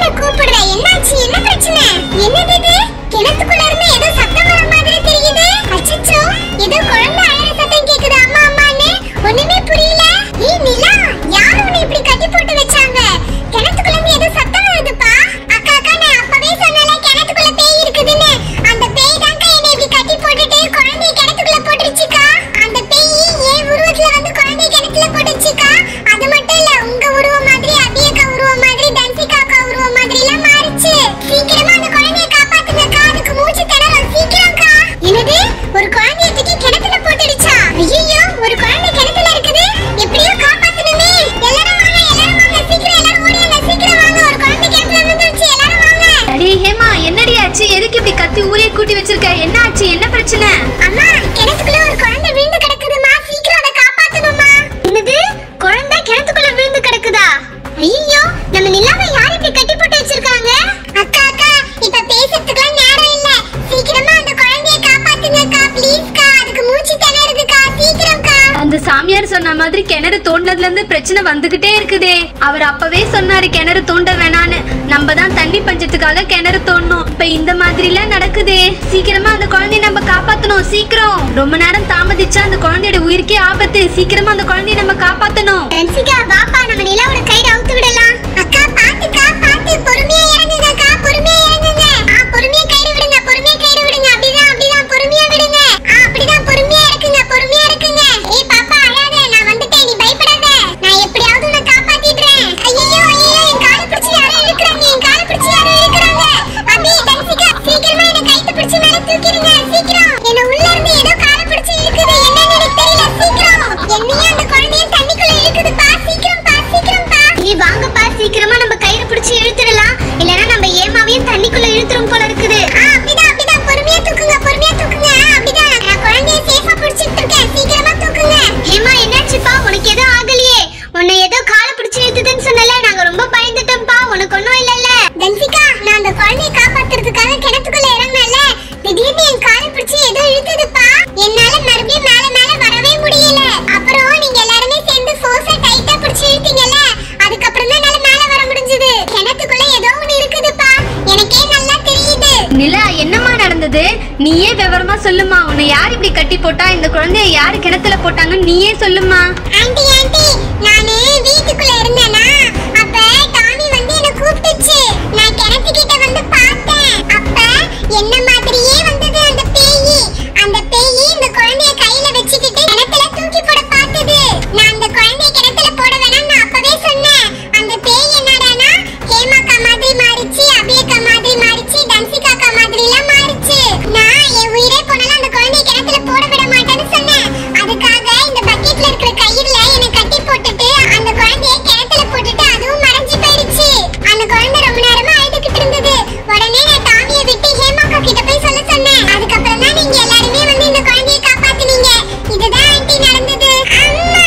நான் கூப்பிடுறேன். என்னாச்சு? என்ன பிரச்சனை? என்னது இது? கிணத்துக்குள்ள இருந்து ஏதோ சத்தம் வர மாதிரி தெரியுது. அச்சச்சோ, ஏதோ குழந்தை அழற சத்தம் கேக்குது. அம்மா அம்மான்னு ஒண்ணுமே புரியல. ஏய் நிலா, யார் உன்னை இப்படி கட்டி போட்டு வச்சாங்க? கிணத்துக்குள்ள இருந்து ஏதோ சத்தம் வருதுப்பா. அக்கா அக்கா, நான் அப்பவே சொன்னல கிணத்துக்குள்ள பேய் இருக்குதுன்னு. அந்த பேய் தான்க்கா என்னை இப்படி கட்டி போட்டுட்டு குழந்தையை கிணத்துக்குள்ள போட்டுருச்சுக்கா. அந்த பேய் ஏன் உருவத்துல வந்து குழந்தையை கிணத்துல போட்டுச்சுக்கா. அது மட்டும் இல்ல, உங்க உருவம் மாதிரி, அபியக்கா உருவம் மாதிரி, தன்சிகா அக்கா உருவம் மாதிரி எல்லாம் மாறிச்சு. சீக்கிரமா அந்த குழந்தையை காப்பாத்துங்கக்கா, அதுக்கு மூச்சு திணறும். சீக்கிரம்க்கா. என்னது? ஒரு குழந்தையை தூக்கி கிணத்துல போட்டுடுச்சா? ஐயோ, ஒரு குழந்தை கிணத்துல இருக்குது. எப்படியோ காப்பாத்தணுமே. எல்லாரும் வாங்க, எல்லாரும் வாங்க, சீக்கிரம் எல்லாரும் ஓடியாங்க, சீக்கிரம் வாங்க. ஒரு குழந்தை கிணத்துல விழுந்துருச்சு, எல்லாரும் வாங்க. அடே ஹேமா, என்னடி ஆச்சு? எதுக்கு இப்படி கத்தி ஊரே கூட்டி வச்சிருக்க? என்ன ஆச்சு? என்ன பிரச்சனை? அம்மா, கிணத்துக்குள்ள ஒரு குழந்தை விழுந்து கிடக்குதுமா, சீக்கிரம் அதை காப்பாத்தணுமா. என்னது? குழந்தை கிணத்துக்குள்ள விழுந்து கிடக்குதா? ஐயோ, நம்ம நிலாவை யார் இப்படி கட்டி போட்டு வச்சிருக்காங்க? அக்கா அக்கா, இப்ப பேசிறதுக்குலாம் நேரம் இல்ல. சீக்கிரமா அந்த குழந்தையை காப்பாத்துங்கக்கா, ப்ளீஸ்க்கா. அதுக்கு மூச்சு திணறுதுக்கா, சீக்கிரம்க்கா. அந்த சாமியார் சொன்ன மாதிரி கிணறு தோண்டதுல இருந்து பிரச்சனை வந்துகிட்டே இருக்குதே. அவர் அப்பவே சொன்னாரு கிணறு தோண்ட வேணான்னு. நம்ம தான் தண்ணி பஞ்சத்துக்காக கிணறு தோண்டணும். இப்ப இந்த மாதிரி எல்லாம் நடக்குதே. சீக்கிரமா அந்த குழந்தைய நம்ம காப்பாத்தணும். சீக்கிரம். ரொம்ப நேரம் தாமதிச்சா அந்த குழந்தையோட உயிருக்கே ஆபத்து. சீக்கிரமா அந்த குழந்தைய நம்ம காப்பாத்தணும். தன்சிகா, வாப்பா, நம்ம நிலாவோட கயிறை அவுத்து விடலாம். அக்கா பாத்துக்கா, பாத்து. பொறுமையா இறங்குங்கக்கா, பொறுமையா இறங்குங்க. பொறுமையா கயிறு விடுங்க, பொறுமையா கயிறு விடுங்க. அப்படிதான் அப்படிதான், பொறுமையா விடுங்க. அப்படிதான், பொறுமையா இருக்குங்க, பொறுமையா இருக்குங்க. ஏய் பாப்பா, அழாத, நான் வந்துட்டேன், நீ பயப்படாத. நான் எப்படியாவது உன்னை காப்பாத்திடுறேன். ஐயோ ஐயோ, என் காலை பிடிச்சு யாரோ இழுக்குறாங்க, என் காலை பிடிச்சு யாரோ இழுக்குறாங்க. அபி, தன்சிகா, சீக்கிரமா என்ன கையை பிடிச்சு மேல தூக்கிடுங்க, சீக்கிரம். என்ன உள்ள இருந்து ஏதோ காலை பிடிச்சு இழுக்குது, என்னன்னு எனக்கு தெரியல. சீக்கிரம். என்னையும் அந்த குழந்தையும் தண்ணிக்குள்ள இழுக்குதுப்பா, சீக்கிரம்ப்பா, சீக்கிரம்ப்பா. ஏய் வாங்கப்பா, சீக்கிரமா நம்ம கயிறு பிடிச்சு இழுத்துடலாம். இல்லனா நம்ம ஏமாவையும் தண்ணிக்குள்ள இழுத்துரும் போல இருக்குது. அப்படிதான் அப்படிதான், பொறுமையா தூக்குங்க, பொறுமையா தூக்குங்க. அப்படிதான், நான் குழந்தையை சேஃபா பிடிச்சிட்டு இருக்கேன், சீக்கிரமா தூக்குங்க. ஏமா, என்னாச்சுப்பா? உனக்கு எதுவும் ஆகலையே? உன்னை ஏதோ காலை பிடிச்சு இழுத்துதுன்னு சொன்னல, நாங்க ரொம்ப பயந்துட்டோம்ப்பா. உனக்கு ஒண்ணும் இல்லல்ல? தன்சிகா, நான் அந்த குழந்தையை காப்பாத்துறதுக்காக கிணத்துக்குள்ள இறங்கினல, திடீர்னு என் காலை பிடிச்சு ஏதோ இழுத்துதுப்பா. என்னால மறுபடியும் மேல மேல வரவே முடியல. அப்புறம் நீங்க எல்லாருமே சேர்ந்து ஃபோர்ஸா டைட்டா பிடிச்சு இழுத்தீங்கல, அதுக்கப்புறம் தான் என்னால மேல வர முடிஞ்சது. கிணத்துக்குள்ள ஏதோ ஒண்ணு இருக்குதுப்பா, எனக்கே நல்லா தெரியுது. நிலா, என்னம்மா நடந்தது? நீயே விவரமா சொல்லுமா. உன்னை யார் இப்படி கட்டி போட்டா? இந்த குழந்தைய யாரு கிணத்துல போட்டாங்கன்னு நீயே சொல்லுமா. ஆண்டி ஆண்டி, நானே வீட்டுக்குள்ள இருந்தேனா, அப்ப டாமி வந்து என்ன கூப்பிட்டுச்சு. நான் கிணத்துக்கிட்ட வந்து பார்த்தேன். அப்ப என்ன மாதிரியே வந்தது அந்த பேயி. அந்த பேயி இந்த குழந்தைய கையில வச்சுக்கிட்டு கிணத்துல தூக்கி போட பார்த்தது. நான் அந்த குழந்தைய கிணத்துல போட வேணாம்னு நான் அப்பவே சொன்னேன். அந்த பேய் என்னடானா ஹேமாக்கா மாதிரி மாறிச்சு, அபியக்கா மாதிரி மாறிச்சு, தன்சிகாக்கா மாதிரி எல்லாம் மாறிச்சு. நான் என் உயிரே போனாலும் அந்த குழந்தைய கிணத்துல போட விட மாட்டேன்னு சொன்னேன். அதுக்காக இந்த பக்கெட்ல இருக்கிற கயிறுல என்னை கட்டி போட்டுட்டு அந்த குழந்தைய கிணத்துல போட்டுட்டு அதுவும் மறைஞ்சு போயிடுச்சு. அந்த குழந்தை ரொம்ப நேரமா அழுதுகிட்டு இருந்தது. உடனே நான் டாமியை விட்டு ஹேமாக்கா கிட்ட போய் சொல்ல சொன்னேன். அதுக்கப்புறம் தான் நீங்க எல்லாருமே வந்து இந்த குழந்தையை காப்பாத்துனீங்க. இதுதான் ஆண்டி நடந்தது. அம்மா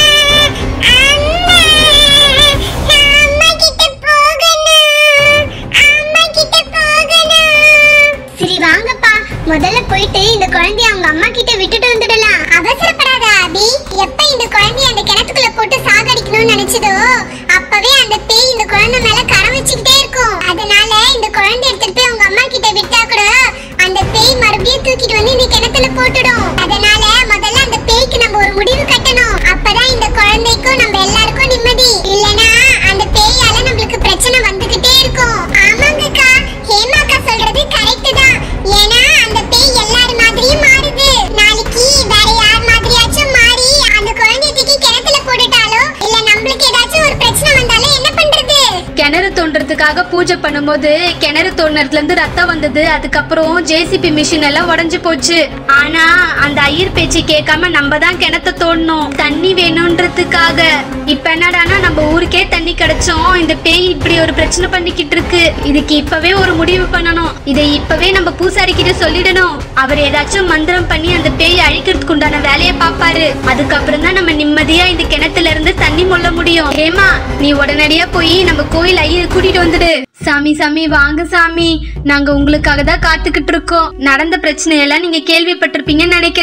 அம்மா, நான் அம்மா கிட்ட போகணும், அம்மா கிட்ட போகணும். சரி வாங்கப்பா, முதல்ல போயிட்டு இந்த குழந்தைய அவங்க அம்மா கிட்ட விட்டுட்டு வந்துடலாம். அவசரப்படாத அபி. எப்ப இந்த குழந்தைய அந்த கிணத்துக்குள்ள போட்டு சாகடிக்கணும்னு நினைச்சதோ அப்பவே அந்த பேய் இந்த குழந்தை மேல கரம் வச்சுக்கிட்டே இருக்கும். அதனால இந்த குழந்தைய எடுத்துட்டு போய் அவங்க அம்மா கிட்ட விட்டா கூட அந்த பேய் மறுபடியும் தூக்கிட்டு வந்து இந்த கிணத்துல போட்டுடும். அதனால முதல்ல அந்த பேய்க்கு நம்ம ஒரு முடிவு கட்டணும். அப்பதான் இந்த குழந்தைக்கும் நம்ம எல்லாருக்கும் நிம்மதி. இல்லனா அந்த பேயால நம்மளுக்கு பிரச்சனை வந்துகிட்டே இருக்கும். ஆமாங்கக்கா, ஹேமாக்கா சொல்றது கரெக்ட் தான். ஏன்னா அந்த பேய் எல்லார் மாதிரியும் மாறுது. நாளைக்கு வேற யார் மாதிரியாச்சும் மாறி அந்த குழந்தைய தூக்கி கிணத்துல போட்டுட்டாலோ இல்ல நம்மளுக்கு ஏதாச்சும் ஒரு பிரச்சனை வந்தாலோ என்ன பண்றது? கிணறு தோண்டறதுக்காக பூஜை பண்ணும்போது கிணறு தோண்டறதுல இருந்து ரத்தம் வந்தது. அதுக்கப்புறம் ஜேசிபி மிஷின் எல்லாம் உடைஞ்சு போச்சு. ஆனா அந்த ஐயர் பேச்சு கேட்காம நம்ம தான் கிணத்தை தோண்டணும், தண்ணி வேணும்ன்றதுக்காக. இப்ப என்னடானா நம்ம ஊருக்கே தண்ணி கிடைச்சோம். இந்த பேய் இப்படி ஒரு பிரச்சனை பண்ணிக்கிட்டு இருக்கு. இதுக்கு இப்பவே ஒரு முடிவு பண்ணணும். இதை இப்பவே நம்ம பூசாரி கிட்ட சொல்லிடணும். அவர் ஏதாச்சும் மந்திரம் பண்ணி அந்த பேயை அழிக்கிறதுக்கு உண்டான வேலையை பாப்பாரு. அதுக்கப்புறம் தான் நம்ம நிம்மதியா இந்த கிணத்துல இருந்து தண்ணி மொள்ள முடியும். ஏமா, நீ உடனடியா போய் நம்ம கோயில் ஐயர் கூட்டிட்டு வந்துடு. சாமி சாமி, வாங்க சாமி, நாங்க உங்களுக்காக தான் காத்துக்கிட்டு இருக்கோம். நடந்த பிரச்சனையெல்லாம் நீங்க கேள்விப்பட்டிருப்பீங்கன்னு நினைக்கிறேன்.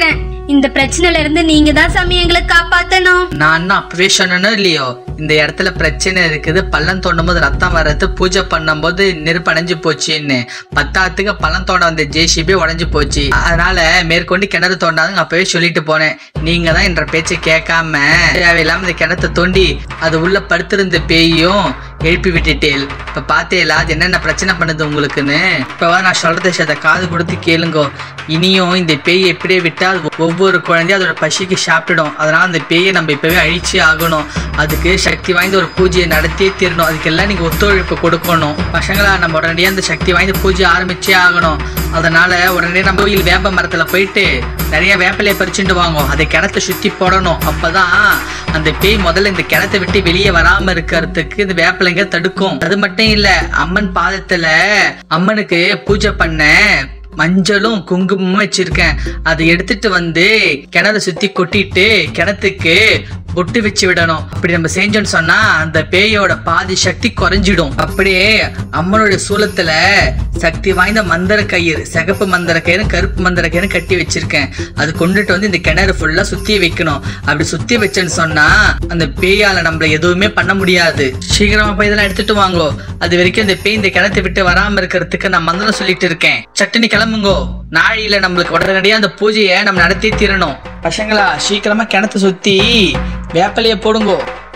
இந்த பிரச்சனையில இருந்து நீங்க தான் சாமி எங்களை காப்பாத்தணும். நான் அப்பவே சொன்னனும் இல்லையோ, இந்த இடத்துல பிரச்சனை இருக்குது, பள்ளம் தோண்டும் போது ரத்தம் வர்றது, பூஜை பண்ணும் போது நெருப்பு அடைஞ்சு போச்சுன்னு. 10த்துக்கு பள்ளம் தோண்ட வந்த ஜேசிபி உடஞ்சு போச்சு. அதனால மேற்கொண்டு கிணறு தோண்டாதுங்க அப்பவே சொல்லிட்டு போனேன். நீங்க தான் என்ற பேச்சை கேட்காம தேவையில்லாம இந்த கிணத்தை தோண்டி அது உள்ள படுத்திருந்த பேயும் எழுப்பி விட்டுட்டேன். இப்ப பாத்தேலா அது என்னென்ன பிரச்சனை பண்ணுது உங்களுக்குன்னு. இப்பதான் நான் சொல்ற விஷயத்தை காது கொடுத்து கேளுங்கோ. இனியும் இந்த பேயை எப்படியே விட்டா ஒவ்வொரு குழந்தையும் அதோட பசிக்கு சாப்பிடும். அதனால அந்த பேயை நம்ம இப்பவே அழிச்சே ஆகணும். அதுக்கு சக்தி வாய்ந்த ஒரு பூஜையை நடத்தியே தீரணும். அதுக்கெல்லாம் நீங்க ஒத்துழைப்பு கொடுக்கணும். பசங்களா, நம்ம உடனடியே அந்த சக்தி வாய்ந்த பூஜை ஆரம்பிச்சே ஆகணும். அதனால உடனே நம்ம கோயில் வேப்ப மரத்துல போயிட்டு நிறைய வேப்பிலையை பறிச்சுட்டு வாங்க. அதை கிணத்தை சுத்தி போடணும். அப்பதான் அந்த பேய் முதல்ல இந்த கிணத்தை விட்டு வெளியே வராம இருக்கிறதுக்கு இந்த வேப்பிலைங்க தடுக்கும். அது மட்டும் இல்ல, அம்மன் பாதத்துல அம்மனுக்கு பூஜை பண்ண மஞ்சளும் குங்குமமும் வச்சிருக்கேன். அதை எடுத்துட்டு வந்து கிணறு சுத்தி கொட்டிட்டு கிணத்துக்கு பொட்டு வச்சு விடணும். அப்படி நம்ம செஞ்சோன்னு சொன்னா அந்த பேயோட பாதி சக்தி குறைஞ்சிடும். அப்படியே அம்மனுடைய சூலத்துல சக்தி வாய்ந்த மந்திர கயிறு, சிகப்பு மந்திர கயிறு, கருப்பு மந்திர கயிறு கட்டி வச்சிருக்கேன். அது கொண்டுட்டு வந்து இந்த கிணறு ஃபுல்லா சுத்தி வைக்கணும். அப்படி சுத்தி வச்சேன்னு சொன்னா அந்த பேயால நம்மள எதுவுமே பண்ண முடியாது. சீக்கிரமா போய் இதெல்லாம் எடுத்துட்டு வாங்கோ. அது வரைக்கும் இந்த பேய் இந்த கிணத்தை விட்டு வராம இருக்கிறதுக்கு நான் மந்திரம் சொல்லிட்டு இருக்கேன். சட்டுனி கிளம்புங்கோ. நாளையில நம்மளுக்கு உடனடியா அந்த பூஜையை நம்ம நடத்தி தீரணும். பசங்களா, சீக்கிரமா கிணத்தை சுத்தி வேப்பிலைய போடுங்கோ.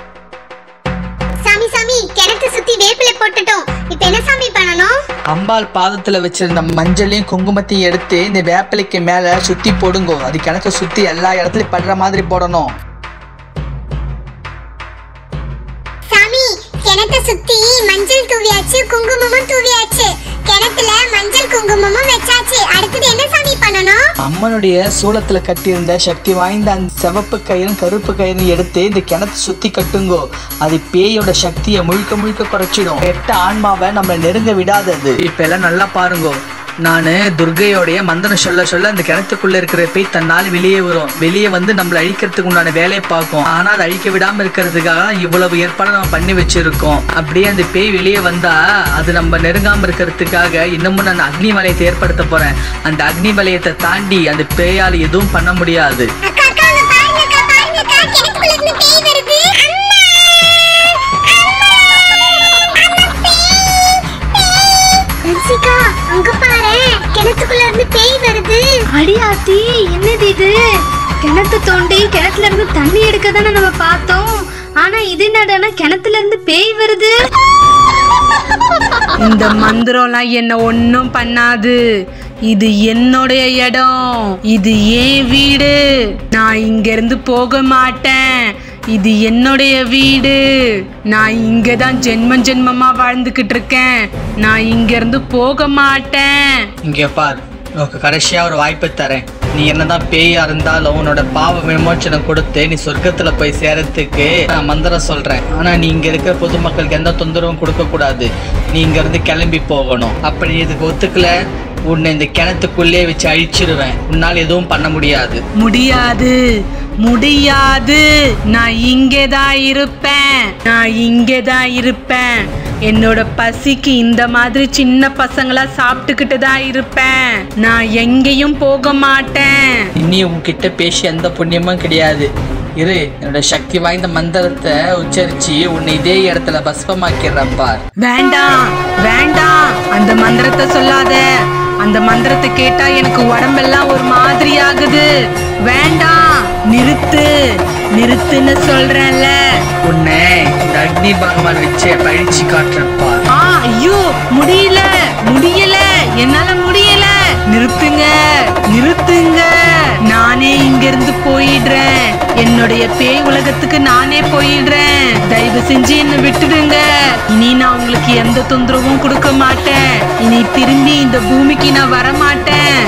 சாமி சாமி, கிணத்தை சுத்தி வேப்பிலை போட்டுட்டோம். இப்போ என்ன சாமி பண்ணணும்? அம்பாள் பாதத்துல வச்சிருந்த மஞ்சளையும் குங்குமத்தையும் எடுத்து இந்த வேப்பிலைக்கு மேல சுத்தி போடுங்கோ. அது கிணத்தை சுத்தி எல்லா இடத்துலயும் படுற மாதிரி போடணும். சாமி, கிணத்தை சுத்தி மஞ்சள் தூவியாச்சு, குங்குமமும் தூவியாச்சு. கிணத்துல மஞ்சள் குங்குமமும் வச்சாச்சு. அடுத்தது என்ன சாமி பண்ணணும்? அம்மனுடைய சூலத்துல கட்டியிருந்த சக்தி வாய்ந்த அந்த சிவப்பு கயிறும் கருப்பு கயிறும் எடுத்து இந்த கிணத்தை சுத்தி கட்டுங்கோ. அது பேயோட சக்தியை முழுக்க முழுக்க குறைச்சிடும். கெட்ட ஆன்மாவை நம்ம நெருங்க விடாதது. இப்ப எல்லாம் நல்லா பாருங்கோ. நானு துர்கையோடைய மந்திரம் சொல்ல சொல்ல அந்த கிணத்துக்குள்ள இருக்கிற பேய் தன்னால் வெளியே வரும். வெளியே வந்து நம்மளை அழிக்கிறதுக்கு உண்டான வேலையை பார்க்கும். ஆனா அதை அழிக்க விடாம இருக்கிறதுக்காக இவ்வளவு ஏற்பாடு நம்ம பண்ணி வச்சிருக்கோம். அப்படியே அந்த பேய் வெளியே வந்தா அது நம்ம நெருங்காம இருக்கிறதுக்காக இன்னமும் நான் அக்னி வலயத்தை ஏற்படுத்த போறேன். அந்த அக்னி வலயத்தை தாண்டி அந்த பேயால எதுவும் பண்ண முடியாது. அங்க பாரு, கிணத்துக்குள்ள இருந்து பேய் வருது. அடியாத்தி, என்னது இது? கிணத்து தோண்டி கிணத்துல இருந்து தண்ணி எடுக்க தானே நம்ம பார்த்தோம். ஆனா இது என்னடானா கிணத்துல இருந்து பேய் வருது. இந்த மந்திரம்லாம் என்ன ஒன்னும் பண்ணாது. இது என்னுடைய இடம், இது ஏன் வீடு. நான் இங்க இருந்து போக மாட்டேன். இது என்னுடைய வீடு. நான் இங்க தான் ஜென்ம ஜென்மமா வாழ்ந்துகிட்டு இருக்கேன். நான் இங்க இருந்து போக மாட்டேன். இங்க பார், உனக்கு கடைசியா ஒரு வாய்ப்பு தரேன். நீ என்னதான் பேயா இருந்தாலும் உன்னோட பாவ விமோச்சனம் கொடுத்து நீ சொர்க்கத்துல போய் சேரத்துக்கு நான் மந்திரம் சொல்றேன். ஆனா நீ இங்க இருக்கிற பொதுமக்களுக்கு எந்த தொந்தரவும் கொடுக்க கூடாது. நீ இங்க இருந்து கிளம்பி போகணும். அப்படி இதுக்கு ஒத்துக்கல, உன்னை இந்த கிணத்துக்குள்ளே வச்சு அழிச்சிருவேன். உன்னால் எதுவும் பண்ண முடியாது. முடியாது, முடியாது. நான் இங்கேதான் இருப்பேன். நான் இங்கேதான் இருப்பேன். என்னோட பசிக்கு இந்த மாதிரி சின்ன பசங்களா சாப்பிட்டுக்கிட்டு தான் இருப்பேன். நான் எங்கேயும் போக மாட்டேன். இனி உன்கிட்ட பேசி எந்த புண்ணியமும் கிடையாது. இரு, என்னோட சக்தி வாய்ந்த மந்திரத்தை உச்சரிச்சு உன்னை இதே இடத்துல பஸ்பமாக்கிறப்பா. வேண்டாம் வேண்டாம், அந்த மந்திரத்தை சொல்லாத. அந்த மந்திரத்தை கேட்டா எனக்கு உடம்பெல்லாம் ஒரு மாதிரி ஆகுது. வேண்டாம், நிறுத்து நிறுத்துன்னு சொல்றேன்ல. உன்னை இந்த அக்னி பகவான் வச்சு பழிச்சு காட்டுறப்பா. ஐயோ, முடியல முடியல, என்னால முடியல. நிறுத்துங்க நிறுத்துங்க. நானே இங்க இருந்து போயிடுறேன். என்னுடைய பேய் உலகத்துக்கு நானே போயிடுறேன். தயவு செஞ்சு என்ன விட்டுடுங்க. இனி நான் உங்களுக்கு எந்த தொந்தரவும் கொடுக்க மாட்டேன். இனி திரும்பி இந்த பூமிக்கு நான் வர மாட்டேன்.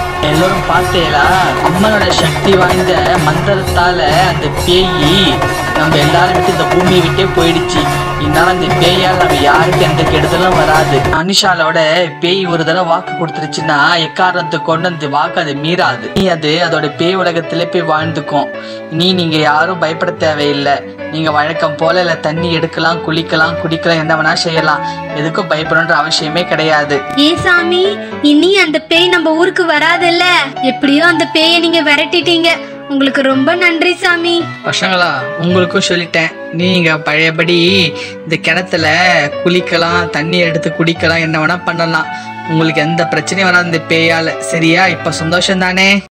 எல்லோரும் பார்த்தேலா, அம்மனோட சக்தி வாய்ந்த மந்திரத்தால அந்த பேயி நம்ம எல்லாரும் விட்டு இந்த பூமியை விட்டே போயிடுச்சு. இதனால அந்த பேயால் நம்ம யாருக்கு எந்த கெடுதலும் வராது. அனிஷாலோட பேய் ஒரு தடவை வாக்கு கொடுத்துருச்சுன்னா எக்காரணத்தை கொண்டு அந்த வாக்கு அது மீறாது. நீ அதோட பேய் உலகத்திலே போய் வாழ்ந்துக்கும். நீங்க யாரும் பயப்பட தேவையில்லை. நீங்க வழக்கம் போல இல்ல தண்ணி எடுக்கலாம், குளிக்கலாம், குடிக்கலாம், என்ன வேணா செய்யலாம். எதுக்கும் பயப்படணுன்ற அவசியமே கிடையாது. ஏ சாமி, இனி அந்த பேய் நம்ம ஊருக்கு வராதுல்ல? எப்படியோ அந்த பேயை நீங்க விரட்டிட்டீங்க. உங்களுக்கு ரொம்ப நன்றி சாமி. பசங்களா, உங்களுக்கும் சொல்லிட்டேன். நீங்க பழையபடி இந்த கிணத்துல குளிக்கலாம், தண்ணி எடுத்து குடிக்கலாம், என்ன வேணா பண்ணலாம். உங்களுக்கு எந்த பிரச்சனையும் வராது இந்த பேயால. சரியா? இப்ப சந்தோஷம் தானே?